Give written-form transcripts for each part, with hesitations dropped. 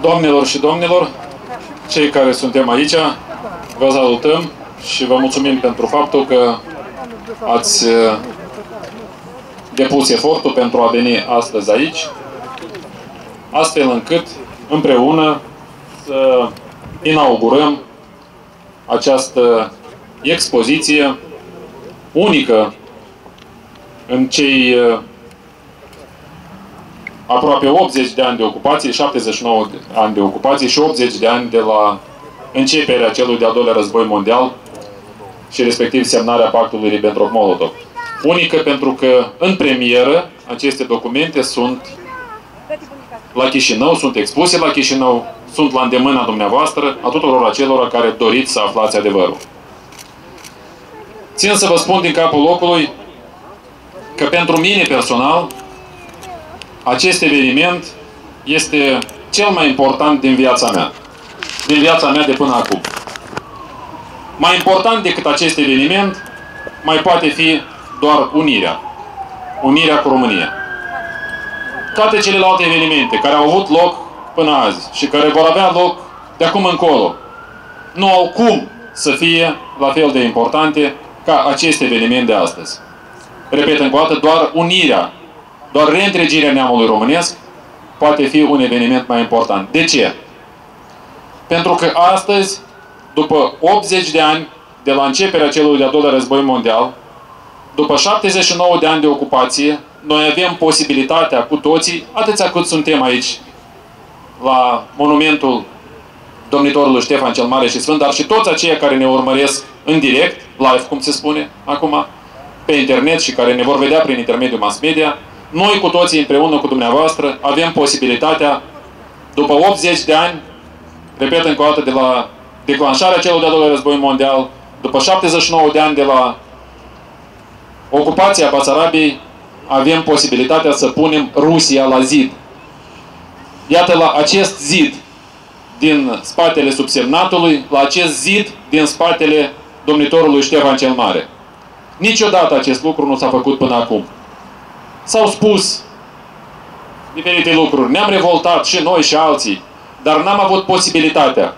Doamnelor și domnilor, cei care suntem aici, vă salutăm și vă mulțumim pentru faptul că ați depus efortul pentru a veni astăzi aici, astfel încât împreună să inaugurăm această expoziție unică în cei aproape 80 de ani de ocupație, 79 de ani de ocupație și 80 de ani de la începerea celui de-al doilea război mondial și respectiv semnarea pactului Ribbentrop-Molotov. Unică pentru că în premieră aceste documente sunt la Chișinău, sunt expuse la Chișinău, sunt la îndemâna dumneavoastră, a tuturor acelora care doriți să aflați adevărul. Țin să vă spun din capul locului că pentru mine personal acest eveniment este cel mai important din viața mea. Din viața mea de până acum. Mai important decât acest eveniment mai poate fi doar unirea. Unirea cu România. Toate celelalte evenimente care au avut loc până azi și care vor avea loc de acum încolo nu au cum să fie la fel de importante ca acest eveniment de astăzi. Repet încă o dată, doar unirea, doar reîntregirea neamului românesc poate fi un eveniment mai important. De ce? Pentru că astăzi, după 80 de ani de la începerea celui de-al doilea război mondial, după 79 de ani de ocupație, noi avem posibilitatea cu toții, atâția cât suntem aici, la monumentul domnitorului Ștefan cel Mare și Sfânt, dar și toți aceia care ne urmăresc în direct, live, cum se spune acum, pe internet și care ne vor vedea prin intermediul mass media, noi cu toții împreună cu dumneavoastră avem posibilitatea, după 80 de ani, repet încă o dată, de la declanșarea celui de-al doilea război mondial, după 79 de ani de la ocupația Basarabiei, avem posibilitatea să punem Rusia la zid. Iată, la acest zid din spatele subsemnatului, la acest zid din spatele domnitorului Ștefan cel Mare. Niciodată acest lucru nu s-a făcut până acum. S-au spus diferite lucruri. Ne-am revoltat și noi și alții, dar n-am avut posibilitatea,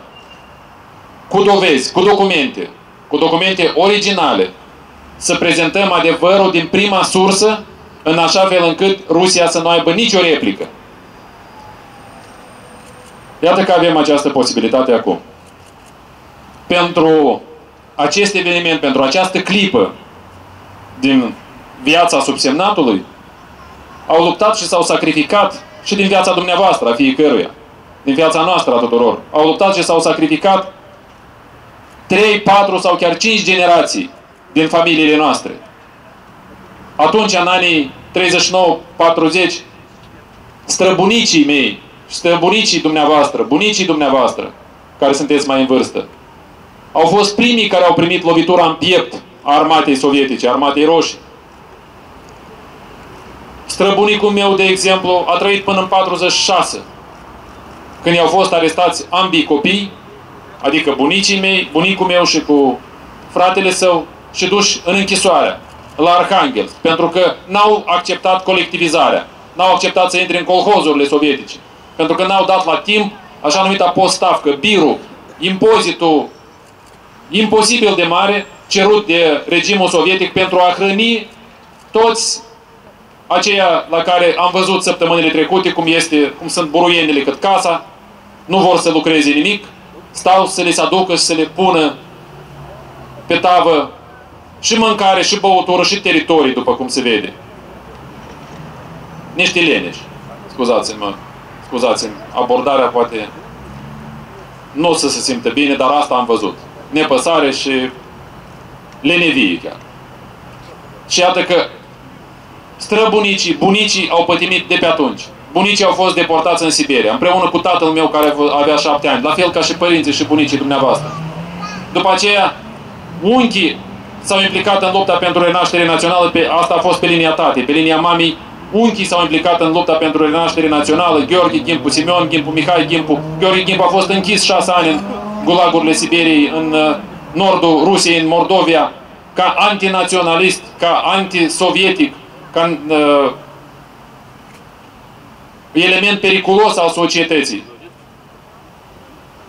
cu dovezi, cu documente originale, să prezentăm adevărul din prima sursă, în așa fel încât Rusia să nu aibă nicio replică. Iată că avem această posibilitate acum. Pentru acest eveniment, pentru această clipă din viața subsemnatului, au luptat și s-au sacrificat și din viața dumneavoastră, a fiecăruia, din viața noastră a tuturor. Au luptat și s-au sacrificat 3, 4 sau chiar 5 generații din familiile noastre. Atunci, în anii 39-40, străbunicii mei, străbunicii dumneavoastră, bunicii dumneavoastră, care sunteți mai în vârstă, au fost primii care au primit lovitura în piept a armatei sovietice, a armatei roșii. Străbunicul meu, de exemplu, a trăit până în 46, când i-au fost arestați ambii copii, adică bunicii mei, bunicul meu și cu fratele său, și duși în închisoare, la Arhanghelsk, pentru că n-au acceptat colectivizarea, n-au acceptat să intre în colhozurile sovietice, pentru că n-au dat la timp așa numita postavcă, birul, impozitul imposibil de mare cerut de regimul sovietic pentru a hrăni toți aceia la care am văzut săptămânile trecute, cum sunt buruienile cât casa, nu vor să lucreze nimic, stau să le se aducă și să le pună pe tavă și mâncare, și băutură, și teritorii, după cum se vede. Niște leneși. Scuzați-mi, abordarea poate nu o să se simtă bine, dar asta am văzut. Nepăsare și lenevie chiar. Și iată că străbunicii, bunicii au pătimit de pe atunci. Bunicii au fost deportați în Siberia, împreună cu tatăl meu care avea 7 ani, la fel ca și părinții și bunicii dumneavoastră. După aceea, unchii s-au implicat în lupta pentru renaștere națională, asta a fost pe linia tatei, pe linia mamei. Unchii s-au implicat în lupta pentru renaștere națională, Gheorghe Gimpu, Simeon Gimpu, Mihai Gimpu. Gheorghe Gimpu a fost închis 6 ani în gulagurile Siberiei, în nordul Rusiei, în Mordovia, ca antinaționalist, ca antisovietic, ca element periculos al societății.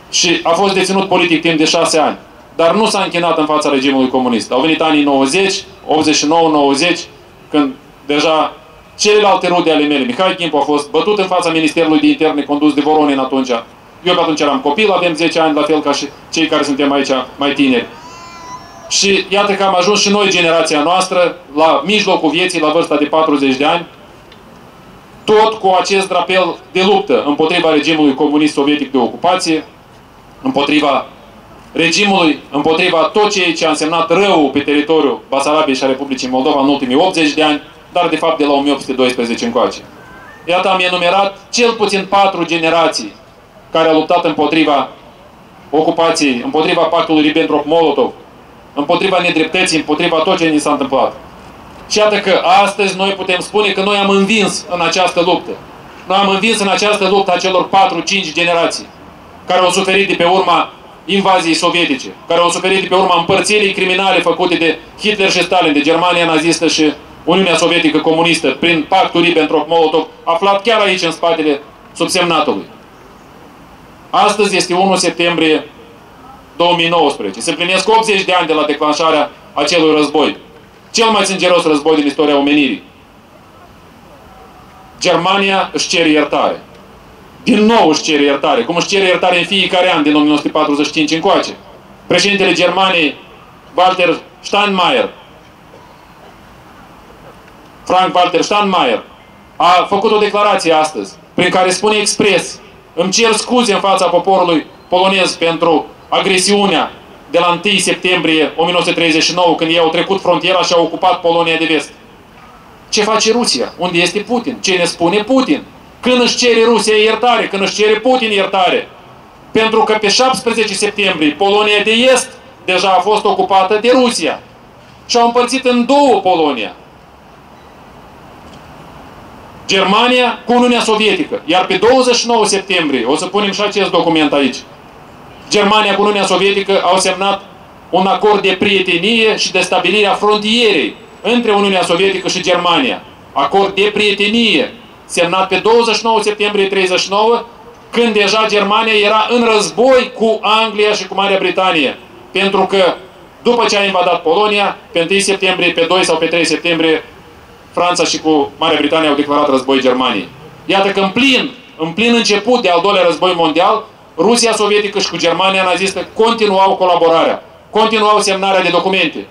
și a fost deținut politic timp de 6 ani. Dar nu s-a închinat în fața regimului comunist. Au venit anii 90, 89-90, când deja celelalte rude ale mele, Mihai Chimpu, a fost bătut în fața Ministerului de Interne, condus de Voronin atunci. Eu pe atunci eram copil, avem 10 ani, la fel ca și cei care suntem aici mai tineri. Și iată că am ajuns și noi, generația noastră, la mijlocul vieții, la vârsta de 40 de ani, tot cu acest drapel de luptă împotriva regimului comunist sovietic de ocupație, împotriva regimului, împotriva tot ceea ce a însemnat răul pe teritoriul Basarabiei și a Republicii Moldova în ultimii 80 de ani, dar de fapt de la 1812 încoace. Iată, am enumerat cel puțin 4 generații care au luptat împotriva ocupației, împotriva pactului Ribbentrop-Molotov, împotriva nedreptății, împotriva tot ce ni s-a întâmplat. Și iată că astăzi noi putem spune că noi am învins în această luptă. Noi am învins în această luptă a celor 4-5 generații care au suferit de pe urma invaziei sovietice, care au suferit de pe urma împărțirii criminale făcute de Hitler și Stalin, de Germania nazistă și Uniunea Sovietică comunistă, prin pactul Ribbentrop-Molotov, aflat chiar aici în spatele subsemnatului. Astăzi este 1 septembrie 2019. Se plinesc 80 de ani de la declanșarea acelui război. Cel mai sângeros război din istoria omenirii. Germania își cere iertare. Din nou își cere iertare, cum își cere iertare în fiecare an din 1945 încoace. Președintele Germaniei, Walter Steinmeier, Frank-Walter Steinmeier, a făcut o declarație astăzi, prin care spune expres: îmi cer scuze în fața poporului polonez pentru agresiunea de la 1 septembrie 1939, când ei au trecut frontiera și au ocupat Polonia de Vest. Ce face Rusia? Unde este Putin? Ce ne spune Putin? Când își cere Rusia iertare? Când își cere Putin iertare? Pentru că pe 17 septembrie Polonia de Est deja a fost ocupată de Rusia. Și au împărțit în două Polonia. Germania cu Uniunea Sovietică. Iar pe 29 septembrie, o să punem și acest document aici, Germania cu Uniunea Sovietică au semnat un acord de prietenie și de stabilire a frontierei între Uniunea Sovietică și Germania. Acord de prietenie, semnat pe 29 septembrie 1939, când deja Germania era în război cu Anglia și cu Marea Britanie. Pentru că, după ce a invadat Polonia, pe 1 septembrie, pe 2 sau pe 3 septembrie, Franța și cu Marea Britanie au declarat război Germaniei. Iată că în plin început de al doilea război mondial, Rusia sovietică și cu Germania nazistă continuau colaborarea, continuau semnarea de documente.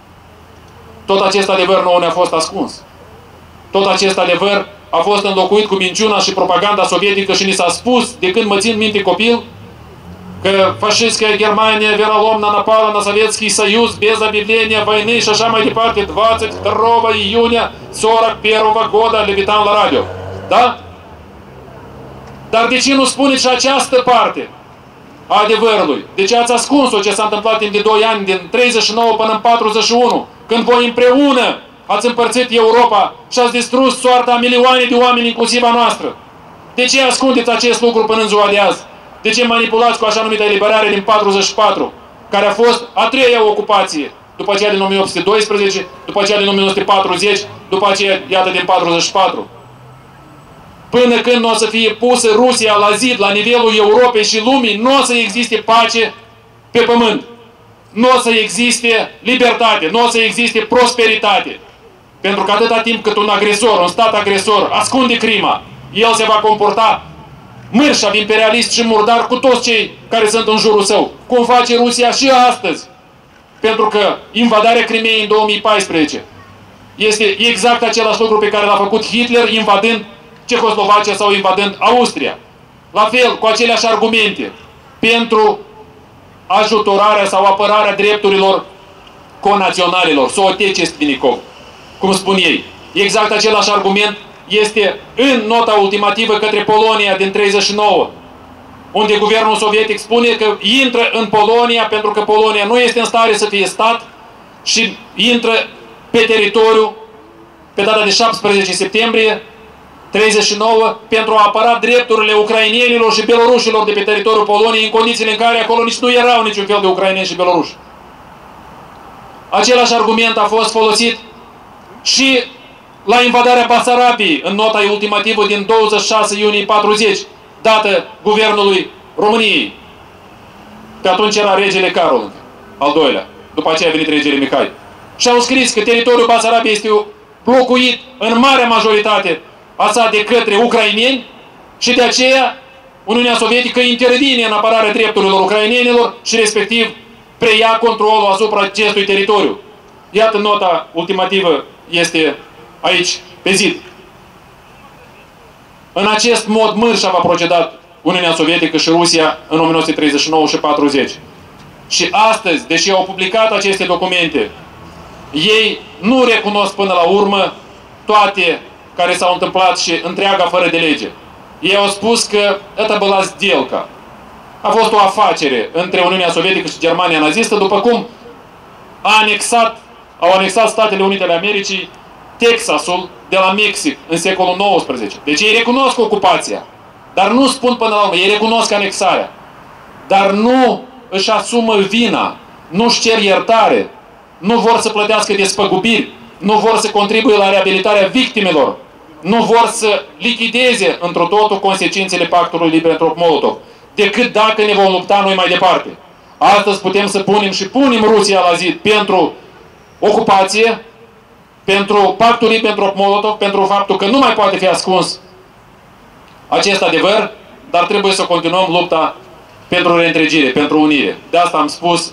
Tot acest adevăr nouă ne-a fost ascuns. Tot acest adevăr a fost înlocuit cu minciuna și propaganda sovietică și ni s-a spus, de când mă țin minte copil, că fascistская Германия вероломно напала на Советский Союз без объявления войны și așa mai departe, 22 июня 41 года levitam la radio. Da? Dar de ce nu spuneți și această parte a adevărului? De ce ați ascuns-o, ce s-a întâmplat timp de 2 ani, din 39 până în 41, când voi împreună ați împărțit Europa și ați distrus soarta a milioane de oameni, inclusiv a noastră? De ce ascundeți acest lucru până în ziua de azi? De ce manipulați cu așa numită eliberare din 44, care a fost a 3-a ocupație, după aceea din 1812, după aceea din 1940, după aceea, iată, din 44? Până când nu o să fie pusă Rusia la zid, la nivelul Europei și lumii, nu o să existe pace pe pământ. Nu o să existe libertate, nu o să existe prosperitate. Pentru că atâta timp cât un agresor, un stat agresor, ascunde crima, el se va comporta mârșav, imperialist și murdar cu toți cei care sunt în jurul său. Cum face Rusia și astăzi. Pentru că invadarea Crimeei în 2014 este exact același lucru pe care l-a făcut Hitler invadând Cehoslovacia sau invadând Austria. La fel, cu aceleași argumente, pentru ajutorarea sau apărarea drepturilor conaționalilor, sootechestvenikov, cum spun ei. Exact același argument este în nota ultimativă către Polonia din 39, unde guvernul sovietic spune că intră în Polonia pentru că Polonia nu este în stare să fie stat și intră pe teritoriu pe data de 17 septembrie 39 pentru a apăra drepturile ucrainienilor și belorușilor de pe teritoriul Poloniei, în condițiile în care acolo nici nu erau niciun fel de ucraineni și beloruși. Același argument a fost folosit și la invadarea Basarabiei, în nota ultimativă din 26 iunie 40, dată guvernului României. Pe atunci era regele Carol, al doilea. După aceea a venit regele Mihai. Și au scris că teritoriul Basarabiei este locuit în marea majoritate a sa de către ucraineni și de aceea Uniunea Sovietică intervine în apărarea drepturilor ucrainenilor și respectiv preia controlul asupra acestui teritoriu. Iată, nota ultimativă este aici, pe zid. În acest mod mărșav a procedat Uniunea Sovietică și Rusia în 1939 și 40. Și astăzi, deși au publicat aceste documente, ei nu recunosc până la urmă toate care s-au întâmplat și întreaga fără de lege. Ei au spus că это была сделка. A fost o afacere între Uniunea Sovietică și Germania nazistă, după cum au anexat Statele Unite ale Americii Texasul de la Mexic în secolul XIX. Deci ei recunosc ocupația, dar nu spun până la urmă, ei recunosc anexarea, dar nu își asumă vina, nu-și cer iertare, nu vor să plătească despăgubiri, nu vor să contribuie la reabilitarea victimelor, nu vor să lichideze întru totul consecințele pactului Ribbentrop-Molotov, decât dacă ne vom lupta noi mai departe. Astăzi putem să punem și punem Rusia la zid pentru ocupație, pentru pactul Ribbentrop-Molotov, pentru faptul că nu mai poate fi ascuns acest adevăr, dar trebuie să continuăm lupta pentru reîntregire, pentru unire. De asta am spus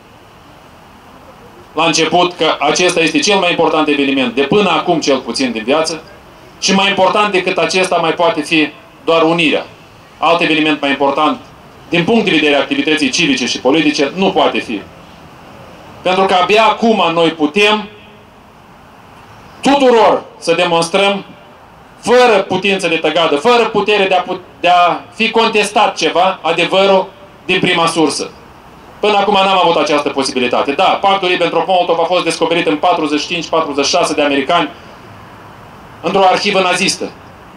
la început că acesta este cel mai important eveniment, de până acum cel puțin din viață, și mai important decât acesta mai poate fi doar unirea. Alt eveniment mai important, din punct de vedere activității civice și politice, nu poate fi. Pentru că abia acum noi putem tuturor să demonstrăm, fără putință de tăgadă, fără putere de a fi contestat ceva, adevărul din prima sursă. Până acum n-am avut această posibilitate. Da, pactul Ribbentrop-Molotov a fost descoperit în 45-46 de americani într-o arhivă nazistă.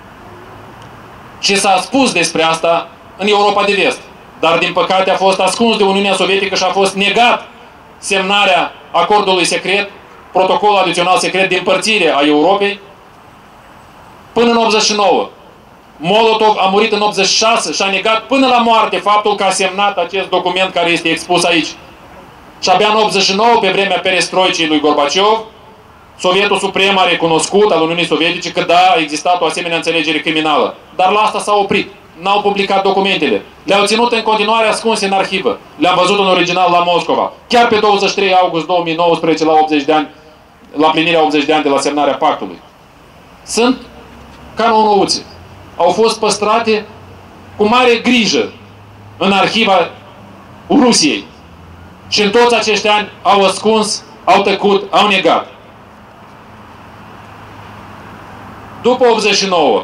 Și s-a spus despre asta în Europa de Vest. Dar, din păcate, a fost ascuns de Uniunea Sovietică și a fost negat semnarea acordului secret, protocolul adițional secret de împărțire a Europei, până în 89. Molotov a murit în 86 și a negat până la moarte faptul că a semnat acest document care este expus aici. Și abia în 89, pe vremea perestroicii lui Gorbaciov, Sovietul Suprem a recunoscut al Uniunii Sovietice că da, a existat o asemenea înțelegere criminală. Dar la asta s-a oprit. N-au publicat documentele. Le-au ținut în continuare ascunse în arhivă. Le-am văzut în original la Moscova. Chiar pe 23 august 2019, la 80 de ani, la plinirea 80 de ani de la semnarea pactului. Sunt ca nou-nouțe. Au fost păstrate cu mare grijă în arhiva Rusiei. Și în toți acești ani au ascuns, au tăcut, au negat. După 89,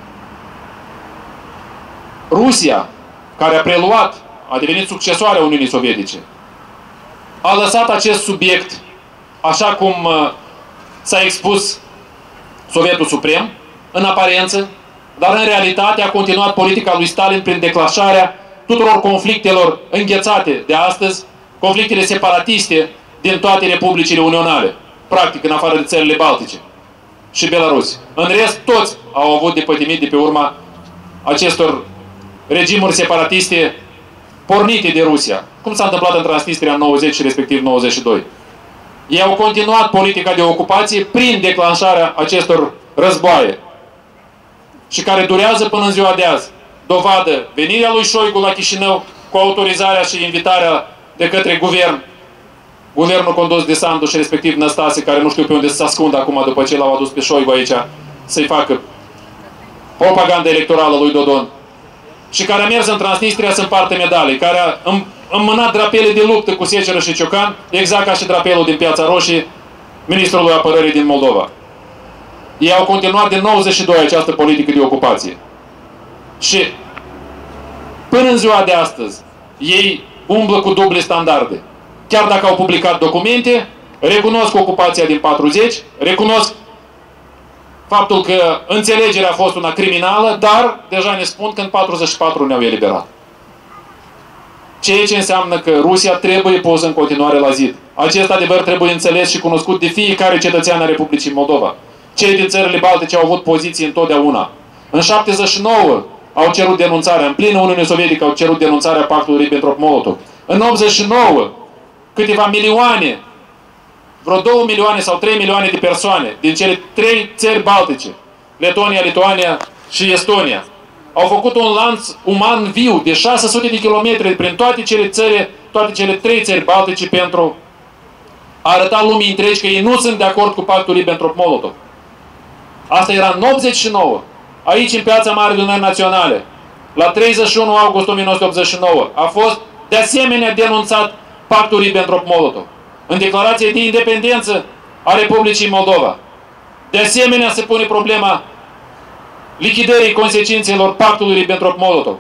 Rusia, care a preluat, a devenit succesoarea Uniunii Sovietice, a lăsat acest subiect așa cum s-a expus Sovietul Suprem, în aparență, dar în realitate a continuat politica lui Stalin prin declanșarea tuturor conflictelor înghețate de astăzi, conflictele separatiste din toate republicile unionale, practic în afară de țările Baltice și Belarus. În rest, toți au avut de pătimit de pe urma acestor regimuri separatiste pornite de Rusia, cum s-a întâmplat în Transnistria în 90 și respectiv 92. Ei au continuat politica de ocupație prin declanșarea acestor războaie și care durează până în ziua de azi. Dovadă venirea lui Șoigu la Chișinău cu autorizarea și invitarea de către guvernul condus de Sandu și respectiv Năstase, care nu știu pe unde să se ascundă acum după ce l-au adus pe Șoigu aici să-i facă propaganda electorală lui Dodon, și care a mers în Transnistria să împartă medalii, care a înmânat drapele de luptă cu Seceră și Ciocan, exact ca și drapelul din Piața Roșie, ministrului apărării din Moldova. Ei au continuat din 92 această politică de ocupație. Și până în ziua de astăzi, ei umblă cu duble standarde. Chiar dacă au publicat documente, recunosc ocupația din 40, recunosc faptul că înțelegerea a fost una criminală, dar deja ne spun că în 44 ne-au eliberat. Ceea ce înseamnă că Rusia trebuie pusă în continuare la zid. Acest adevăr trebuie înțeles și cunoscut de fiecare cetățean al Republicii Moldova. Cei din țările Baltice au avut poziții întotdeauna. În 79 au cerut denunțarea, în plină Uniune Sovietică au cerut denunțarea pactului Ribbentrop-Molotov. În 89, câteva milioane, vreo 2 milioane sau 3 milioane de persoane din cele 3 țări baltice, Letonia, Lituania și Estonia, au făcut un lanț uman viu de 600 de kilometri prin toate cele 3 țări baltice pentru a arăta lumii întregi că ei nu sunt de acord cu pactul Ribbentrop-Molotov. Asta era în 89, aici în Piața Mare de Adunări Naționale, la 31 august 1989, a fost de asemenea denunțat pactul Ribbentrop-Molotov. În declarație de independență a Republicii Moldova, de asemenea se pune problema lichidării consecințelor pactului Ribbentrop-Molotov.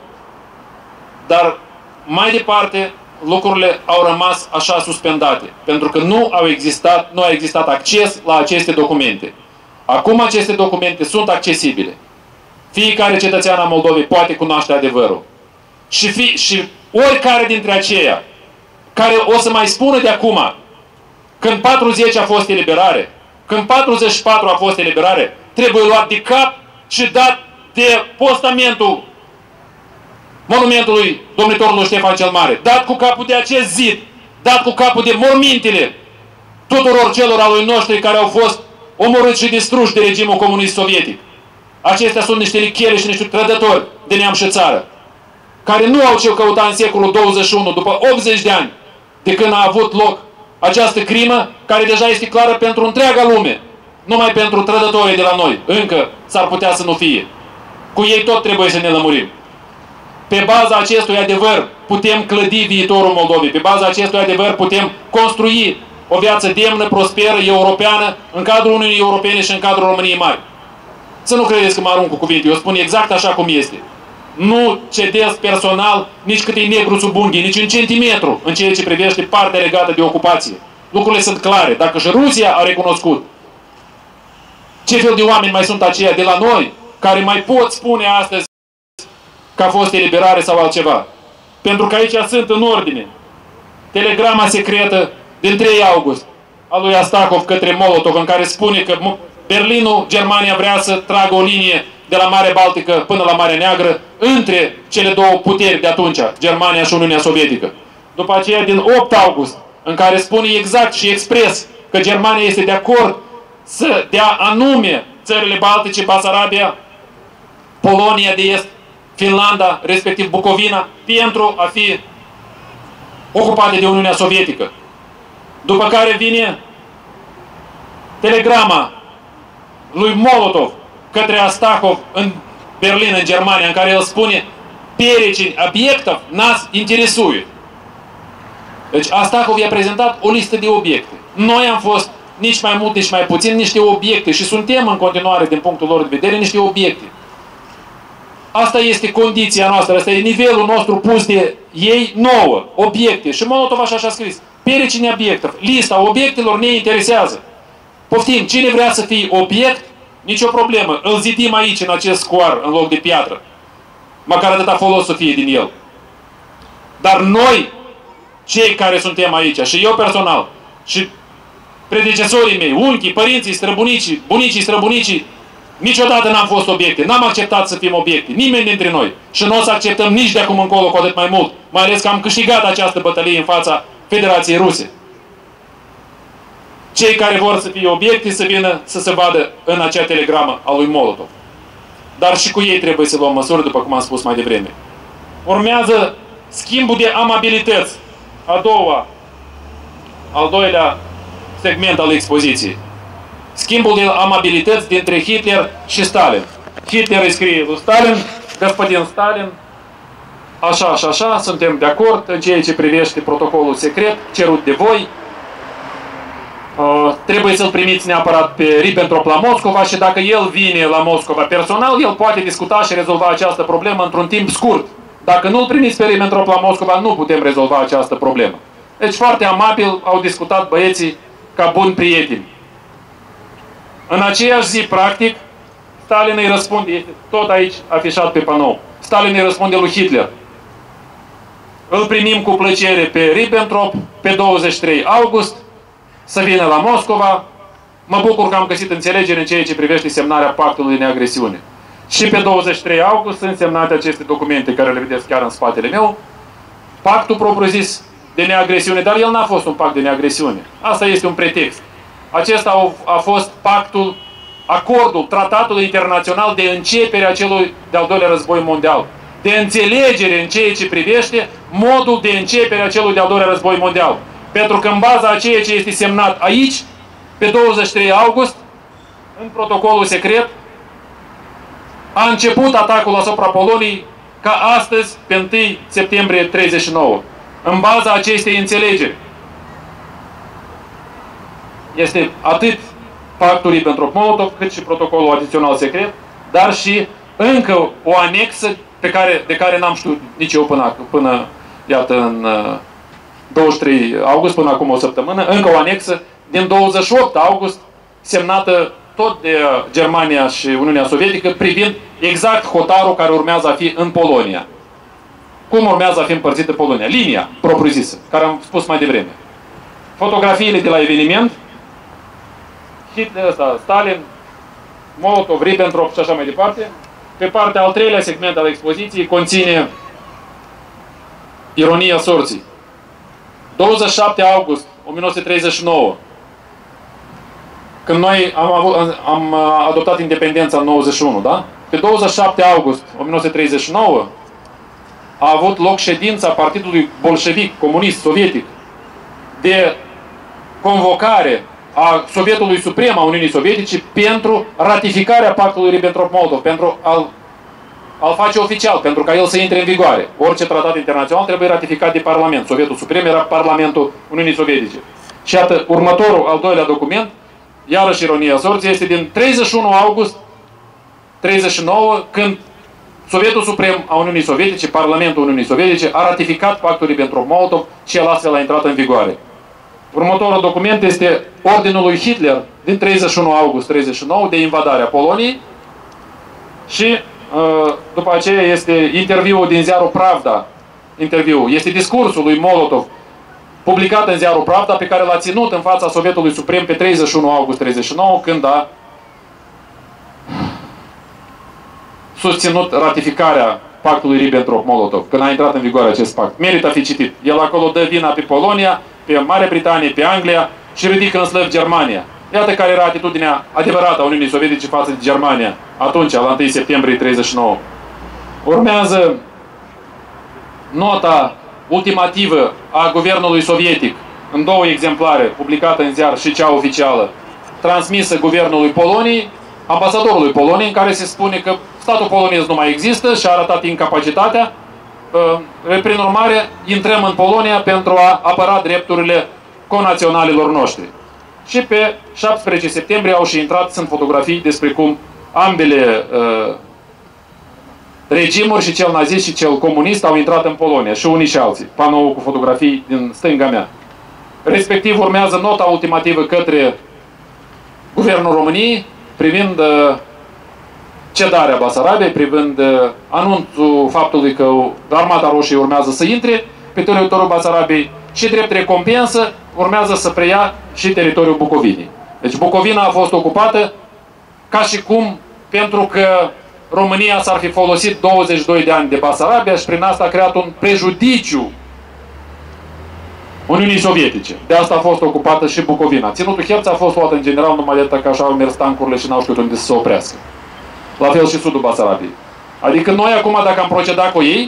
Dar mai departe lucrurile au rămas așa suspendate, pentru că nu a existat acces la aceste documente. Acum aceste documente sunt accesibile. Fiecare cetățean al Moldovei poate cunoaște adevărul. Și oricare dintre aceia care o să mai spună de acum, când 40 a fost eliberare, când 44 a fost eliberare, trebuie luat de cap și dat de postamentul monumentului domnitorului Ștefan cel Mare, dat cu capul de acest zid, dat cu capul de mormintele tuturor celor al lui noștri care au fost omorâți și distruși de regimul comunist sovietic. Acestea sunt niște lichele și niște trădători de neam și țară, care nu au ce căuta în secolul 21, după 80 de ani de când a avut loc această crimă, care deja este clară pentru întreaga lume, numai pentru trădătorii de la noi. Încă s-ar putea să nu fie. Cu ei tot trebuie să ne lămurim. Pe baza acestui adevăr putem clădi viitorul Moldovei. Pe baza acestui adevăr putem construi o viață demnă, prosperă, europeană, în cadrul Uniunii Europene și în cadrul României Mari. Să nu credeți că mă arunc cu cuvinte, eu spun exact așa cum este. Nu cedez personal nici cât e negru sub unghii, nici un centimetru în ceea ce privește partea legată de ocupație. Lucrurile sunt clare. Dacă și Rusia a recunoscut, ce fel de oameni mai sunt aceia de la noi care mai pot spune astăzi că a fost eliberare sau altceva? Pentru că aici sunt în ordine telegrama secretă din 3 august a lui Astahov către Molotov, în care spune că Berlinul, Germania vrea să tragă o linie de la Marea Baltică până la Marea Neagră între cele două puteri de atunci, Germania și Uniunea Sovietică. După aceea din 8 august, în care spune exact și expres că Germania este de acord să dea anume țările Baltice, Basarabia, Polonia de Est, Finlanda, respectiv Bucovina, pentru a fi ocupate de Uniunea Sovietică. După care vine telegrama lui Molotov către Astahov în Berlin, în Germania, în care el spune: перечень объектов нас интересует. Deci Astahov i-a prezentat o listă de obiecte. Noi am fost nici mai mult, nici mai puțin niște obiecte și suntem în continuare, din punctul lor de vedere, niște obiecte. Asta este condiția noastră, asta e nivelul nostru pus de ei nouă, obiecte. Și Molotov așa și-a scris: перечень объектов. Lista obiectelor ne interesează. Poftim, cine vrea să fie obiect, nicio problemă. Îl zidim aici, în acest scoar, în loc de piatră. Măcar atâta folos să fie din el. Dar noi, cei care suntem aici, și eu personal, și predecesorii mei, unchii, părinții, străbunicii, bunicii, străbunicii, niciodată n-am fost obiecte. N-am acceptat să fim obiecte. Nimeni dintre noi. Și nu o să acceptăm nici de acum încolo cu atât mai mult. Mai ales că am câștigat această bătălie în fața Federației Ruse. Cei care vor să fie obiecte să vină să se vadă în acea telegramă a lui Molotov. Dar și cu ei trebuie să luăm măsuri, după cum am spus mai devreme. Urmează schimbul de amabilități. Al doilea segment al expoziției. Schimbul de amabilități dintre Hitler și Stalin. Hitler îi scrie lui Stalin: господин Stalin, așa și așa, suntem de acord în ceea ce privește protocolul secret cerut de voi. Trebuie să-l primiți neapărat pe Ribbentrop la Moscova și dacă el vine la Moscova personal, el poate discuta și rezolva această problemă într-un timp scurt. Dacă nu-l primiți pe Ribbentrop la Moscova, nu putem rezolva această problemă. Deci foarte amabil au discutat băieții ca buni prieteni. În aceeași zi, practic, Stalin îi răspunde, este tot aici afișat pe panou, Stalin îi răspunde lui Hitler: îl primim cu plăcere pe Ribbentrop pe 23 august, să vină la Moscova. Mă bucur că am găsit înțelegere în ceea ce privește semnarea pactului de neagresiune. Și pe 23 august sunt semnate aceste documente care le vedeți chiar în spatele meu. Pactul propriu-zis de neagresiune, dar el n-a fost un pact de neagresiune. Asta este un pretext. Acesta a fost pactul, acordul, tratatul internațional de începere a celui de-al doilea război mondial. De înțelegere în ceea ce privește modul de începere a celui de-al doilea război mondial. Pentru că în baza a ceea ce este semnat aici, pe 23 august, în protocolul secret, a început atacul asupra Poloniei ca astăzi, pe 1 septembrie 39. În baza acestei înțelegeri. Este atât pactul Ribbentrop-Molotov, cât și protocolul adițional secret, dar și încă o anexă de care n-am știut nici eu până iată, în 23 august, până acum o săptămână, încă o anexă din 28 august, semnată tot de Germania și Uniunea Sovietică, privind exact hotarul care urmează a fi în Polonia. Cum urmează a fi împărțită Polonia? Linia propriu-zisă, care am spus mai devreme. Fotografiile de la eveniment, Hitler, Stalin, Molotov, Ribbentrop și așa mai departe. Pe partea al treilea segment al expoziției conține ironia sorții. 27 august 1939, când noi am adoptat independența în 91, da? Pe 27 august 1939 a avut loc ședința Partidului Bolșevic, Comunist, Sovietic, de convocare a Sovietului Suprem a Uniunii Sovietice pentru ratificarea pactului Ribbentrop-Molotov, pentru a-l face oficial, pentru ca el să intre în vigoare. Orice tratat internațional trebuie ratificat de Parlament. Sovietul Suprem era Parlamentul Uniunii Sovietice. Și iată, următorul, al doilea document, iarăși ironia sorții, este din 31 august 39, când Sovietul Suprem a Uniunii Sovietice, Parlamentul Uniunii Sovietice, a ratificat pactul Ribbentrop-Molotov și el astfel a intrat în vigoare. Următorul document este ordinul lui Hitler din 31 august 39 de invadare a Poloniei și după aceea este interviul din ziarul Pravda. Este discursul lui Molotov publicat în ziarul Pravda, pe care l-a ținut în fața Sovietului Suprem pe 31 august 39, când a susținut ratificarea pactului Ribbentrop-Molotov, când a intrat în vigoare acest pact. Merită a fi citit. El acolo dă vina pe Polonia, pe Marea Britanie, pe Anglia și ridică în slăv Germania. Iată care era atitudinea adevărată a Uniunii Sovietice față de Germania, atunci, la 1 septembrie 39. Urmează nota ultimativă a guvernului sovietic, în două exemplare, publicată în ziar și cea oficială, transmisă guvernului Poloniei, ambasadorului Poloniei, în care se spune că statul polonez nu mai există și a arătat incapacitatea. Prin urmare, intrăm în Polonia pentru a apăra drepturile conaționalilor noștri. Și pe 17 septembrie au și intrat, sunt fotografii despre cum ambele regimuri, și cel nazist și cel comunist, au intrat în Polonia, și unii și alții. Panoul cu fotografii din stânga mea. Respectiv urmează nota ultimativă către Guvernul României privind cedarea Basarabiei, privind anunțul faptului că Armata Roșie urmează să intre pe teritoriul Basarabiei și drept recompensă urmează să preia și teritoriul Bucovinei. Deci Bucovina a fost ocupată ca și cum pentru că România s-ar fi folosit 22 de ani de Basarabia și prin asta a creat un prejudiciu Uniunii Sovietice. De asta a fost ocupată și Bucovina. Ținutul Herț a fost luat în general numai de atât că așa au mers tancurile și n-au știut unde să se oprească. La fel și sudul Basarabiei. Adică noi acum, dacă am procedat cu ei,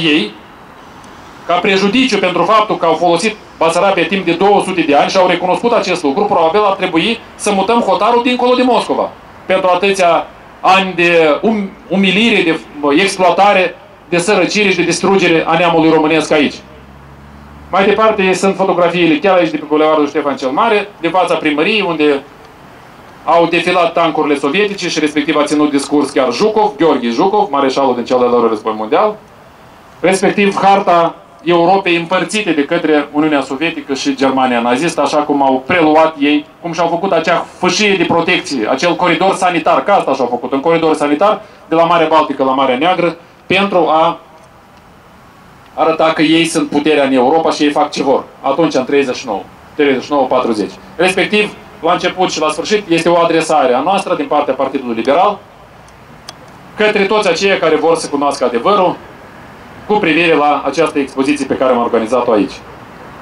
ca prejudiciu pentru faptul că au folosit Basarabia timp de 200 de ani și au recunoscut acest lucru, probabil ar trebui să mutăm hotarul dincolo de Moscova. Pentru atâția ani de umilire, de exploatare, de sărăcire și de distrugere a neamului românesc aici. Mai departe sunt fotografiile chiar aici de pe Bulevardul Ștefan cel Mare, de fața primăriei, unde au defilat tancurile sovietice și respectiv a ținut discurs chiar Zhukov, Gheorghe Zhukov, mareșalul din cel de-al doilea război mondial, respectiv harta Europei împărțite de către Uniunea Sovietică și Germania nazistă, așa cum au preluat ei, cum și-au făcut acea fâșie de protecție, acel coridor sanitar, ca asta și-au făcut, un coridor sanitar de la Marea Baltică la Marea Neagră, pentru a arăta că ei sunt puterea în Europa și ei fac ce vor. Atunci, în 39-40. Respectiv, la început și la sfârșit, este o adresare a noastră din partea Partidului Liberal către toți aceia care vor să cunoască adevărul cu privire la această expoziție pe care am organizat-o aici.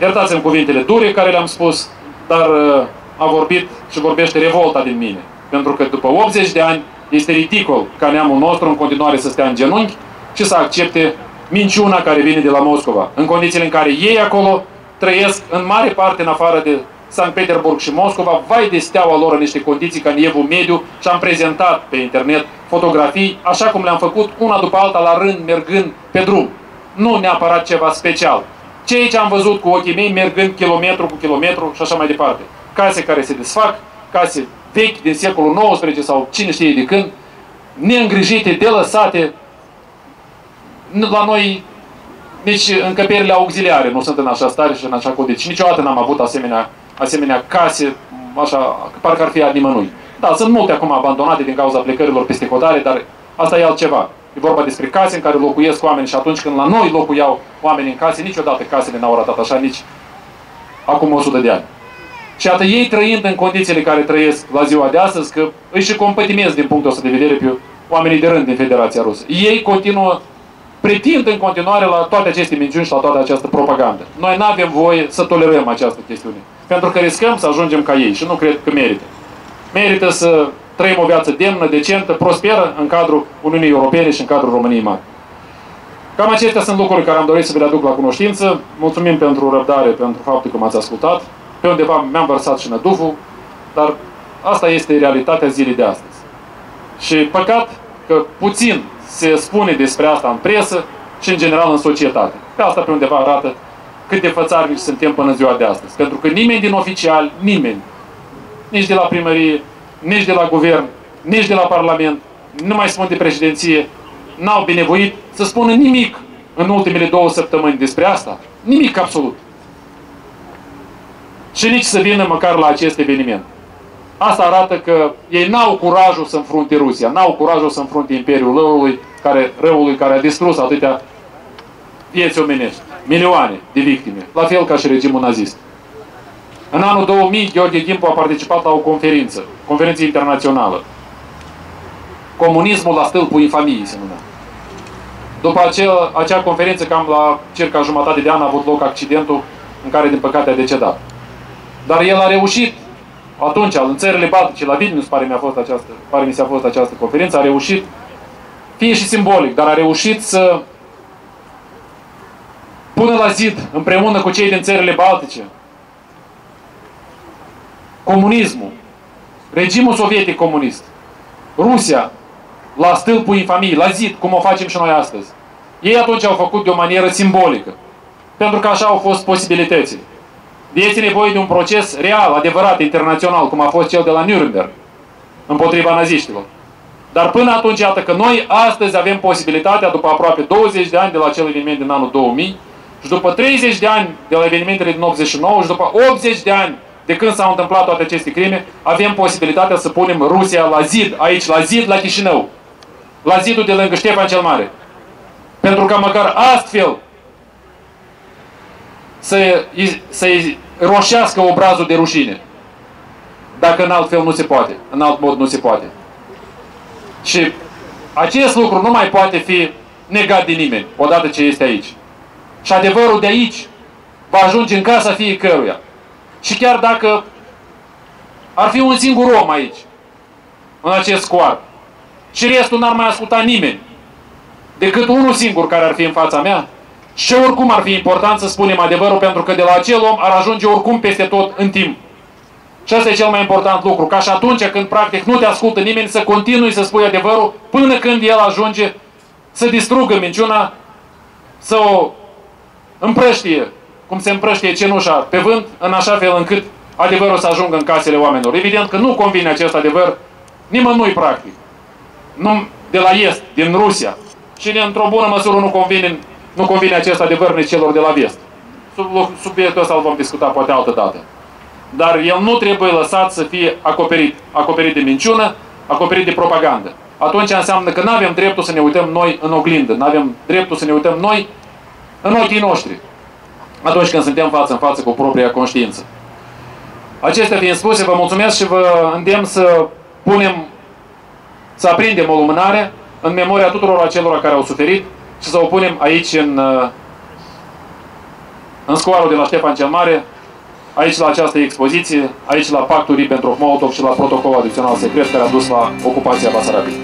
iertați-mi cuvintele dure care le-am spus, dar a vorbit și vorbește revolta din mine. Pentru că după 80 de ani este ridicol ca neamul nostru în continuare să stea în genunchi și să accepte minciuna care vine de la Moscova. În condițiile în care ei acolo trăiesc în mare parte în afară de Sankt Petersburg și Moscova, vai de steaua lor în niște condiții ca în Evul Mediu și am prezentat pe internet fotografii, așa cum le-am făcut una după alta la rând, mergând pe drum. Nu neapărat ceva special. Ceea ce am văzut cu ochii mei, mergând kilometru cu kilometru și așa mai departe. Case care se desfac, case vechi din secolul XIX sau cine știe de când, neîngrijite, delăsate. La noi nici încăperile auxiliare nu sunt în așa stare și în așa condiții. Niciodată n-am avut asemenea case, așa, parcă ar fi a nimănui. Da, sunt multe acum abandonate din cauza plecărilor peste hotare, dar asta e altceva. E vorba despre case în care locuiesc oameni și atunci când la noi locuiau oameni în case, niciodată casele n-au arătat așa, nici acum 100 de ani. Și atât ei trăind în condițiile care trăiesc la ziua de astăzi, că îi și compătimesc din punctul ăsta de vedere pe oamenii de rând din Federația Rusă. Ei continuă, pretind în continuare la toate aceste minciuni și la toată această propagandă. Noi nu avem voie să tolerăm această chestiune. Pentru că riscăm să ajungem ca ei și nu cred că merită. Merită să trăim o viață demnă, decentă, prosperă în cadrul Uniunii Europene și în cadrul României mari. Cam acestea sunt lucruri care am dorit să vi le aduc la cunoștință. Mulțumim pentru răbdare, pentru faptul că m-ați ascultat. Pe undeva mi-am vărsat și năduful, dar asta este realitatea zilei de astăzi. Și păcat că puțin se spune despre asta în presă și în general în societate. Pe asta pe undeva arată cât de fățarnici suntem până în ziua de astăzi. Pentru că nimeni din oficial, nimeni, nici de la primărie, nici de la guvern, nici de la parlament, nu mai spun de președinție, n-au binevoit să spună nimic în ultimele 2 săptămâni despre asta. Nimic absolut. Și nici să vină măcar la acest eveniment. Asta arată că ei n-au curajul să înfrunte Rusia, n-au curajul să înfrunte Imperiul Răului care a distrus atâtea vieți omenești, milioane de victime, la fel ca și regimul nazist. În anul 2000, Gheorghe Gimpu a participat la o conferință internațională. Comunismul la stâlpul infamiei se numea. După acea conferință, cam la circa jumătate de an, a avut loc accidentul în care, din păcate, a decedat. Dar el a reușit, atunci, în țările Baltice, la Vilnius, pare mi s-a fost această conferință, a reușit, fie și simbolic, dar a reușit să pună la zid, împreună cu cei din țările Baltice, comunismul, regimul sovietic comunist, Rusia, la stâlpul infamiei, la zid, cum o facem și noi astăzi. Ei atunci au făcut de o manieră simbolică, pentru că așa au fost posibilitățile. Este nevoie de un proces real, adevărat, internațional, cum a fost cel de la Nuremberg, împotriva naziștilor. Dar până atunci, iată că noi astăzi avem posibilitatea, după aproape 20 de ani de la acel eveniment din anul 2000, și după 30 de ani de la evenimentele din 89, și după 80 de ani de când s-au întâmplat toate aceste crime, avem posibilitatea să punem Rusia la zid, aici, la zid, la Chișinău, la zidul de lângă Ștefan cel Mare. Pentru că măcar astfel să-i roșească obrazul de rușine. Dacă în alt fel nu se poate, în alt mod nu se poate. Și acest lucru nu mai poate fi negat de nimeni, odată ce este aici. Și adevărul de aici va ajunge în casa fiecăruia. Și chiar dacă ar fi un singur om aici, în acest scoar, și restul n-ar mai asculta nimeni, decât unul singur care ar fi în fața mea, și oricum ar fi important să spunem adevărul, pentru că de la acel om ar ajunge oricum peste tot în timp. Și asta e cel mai important lucru, ca și atunci când practic nu te ascultă nimeni, să continui să spui adevărul până când el ajunge să distrugă minciuna, să o împrăștie, cum se împrăștie cenușa pe vânt, în așa fel încât adevărul să ajungă în casele oamenilor. Evident că nu convine acest adevăr nimănui practic. Nu de la est, din Rusia. Și într-o bună măsură nu convine acest adevăr nici celor de la vest. Subiectul ăsta îl vom discuta poate altă dată. Dar el nu trebuie lăsat să fie acoperit de minciună, acoperit de propagandă. Atunci înseamnă că nu avem dreptul să ne uităm noi în oglindă, nu avem dreptul să ne uităm noi în ochii noștri, atunci când suntem față în față cu propria conștiință. Acestea fiind spuse, vă mulțumesc și vă îndemn să aprindem o lumânare în memoria tuturor acelora care au suferit și să o punem aici în scoarul de la Ștefan cel Mare, aici la această expoziție, aici la pactul Ribbentrop-Molotov și la protocolul adițional secret care a dus la ocupația Basarabiei.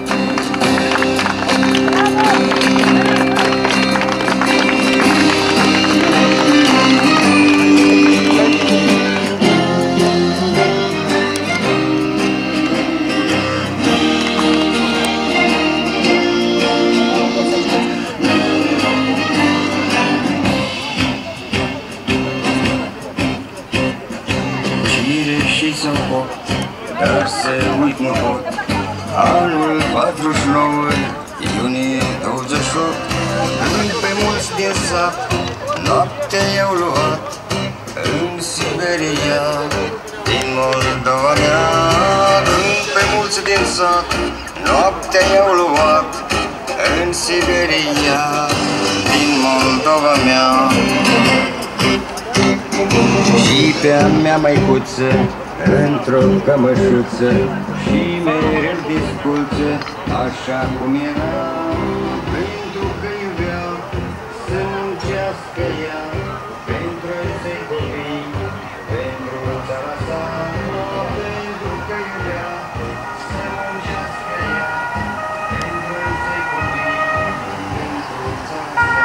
Dar să uit nu pot. Anul 49, iunie 28, rând pe mulți din sat, noaptea i-au luat în Siberia, din Moldova mea. Rând pe mulți din sat, noaptea i-au luat în Siberia, din Moldova mea. Și pe-a mea maicuță, într-o cămășuță, și mereu disculță, așa cum era, pentru că iubea să muncească ea, pentru a-i săi copii, pentru țara sa, pentru că iubea să muncească ea, pentru a-i săi copii, pentru țara sa.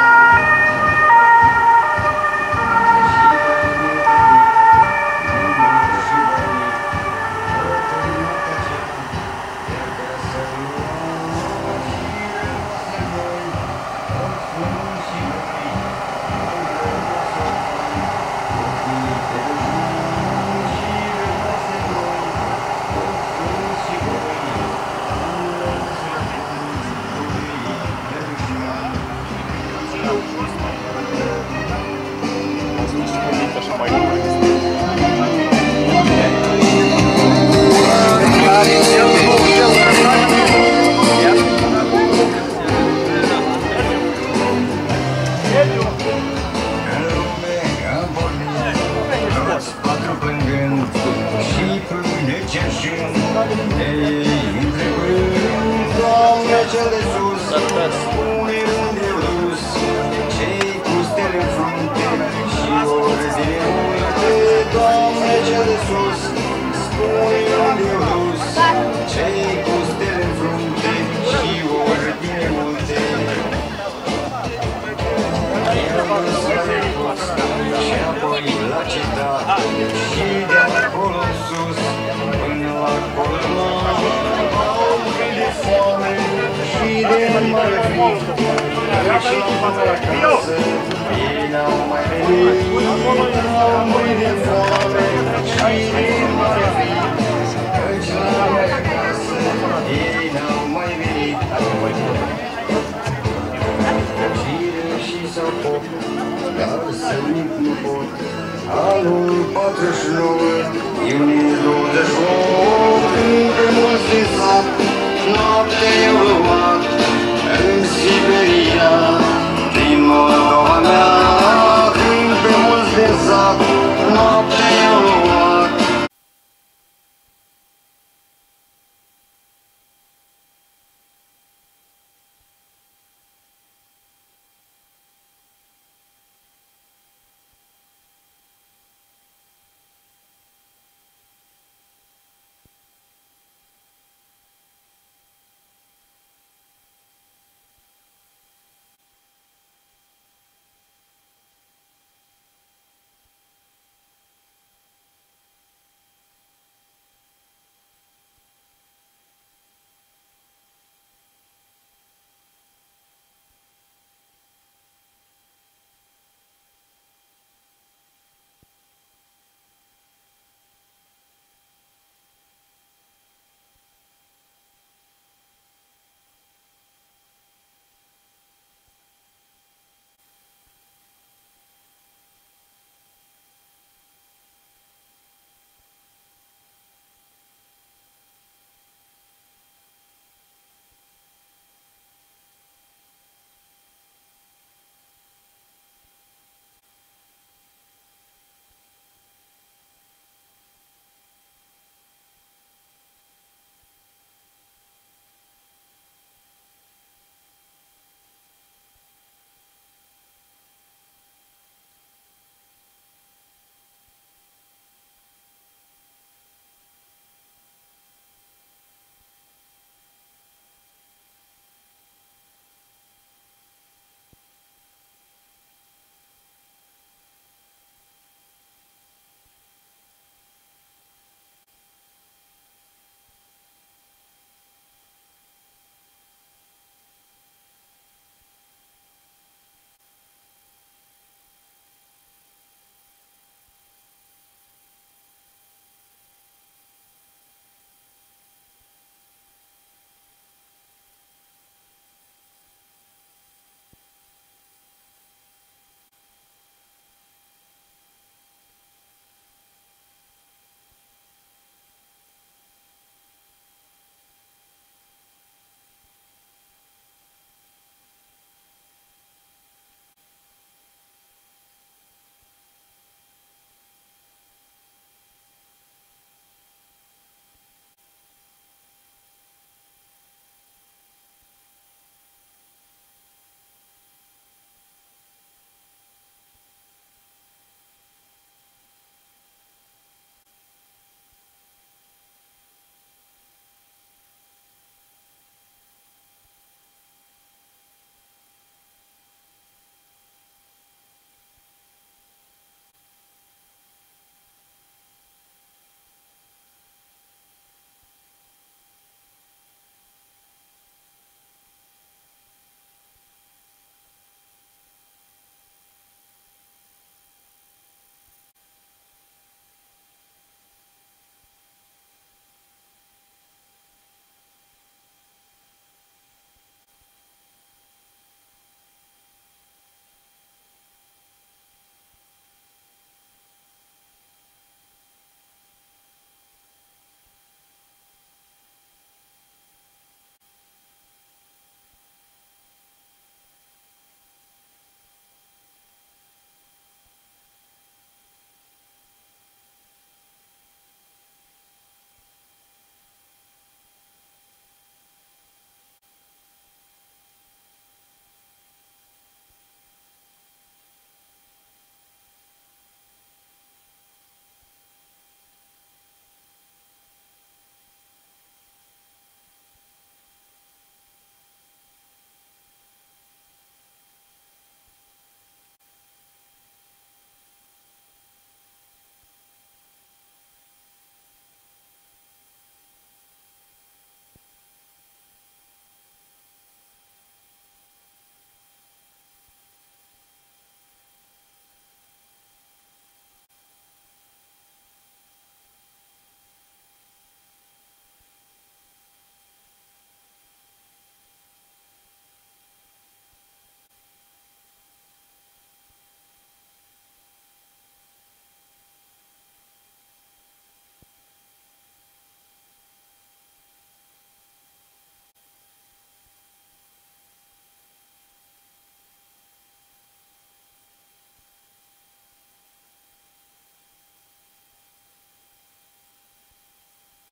Anul 49, iunie 28.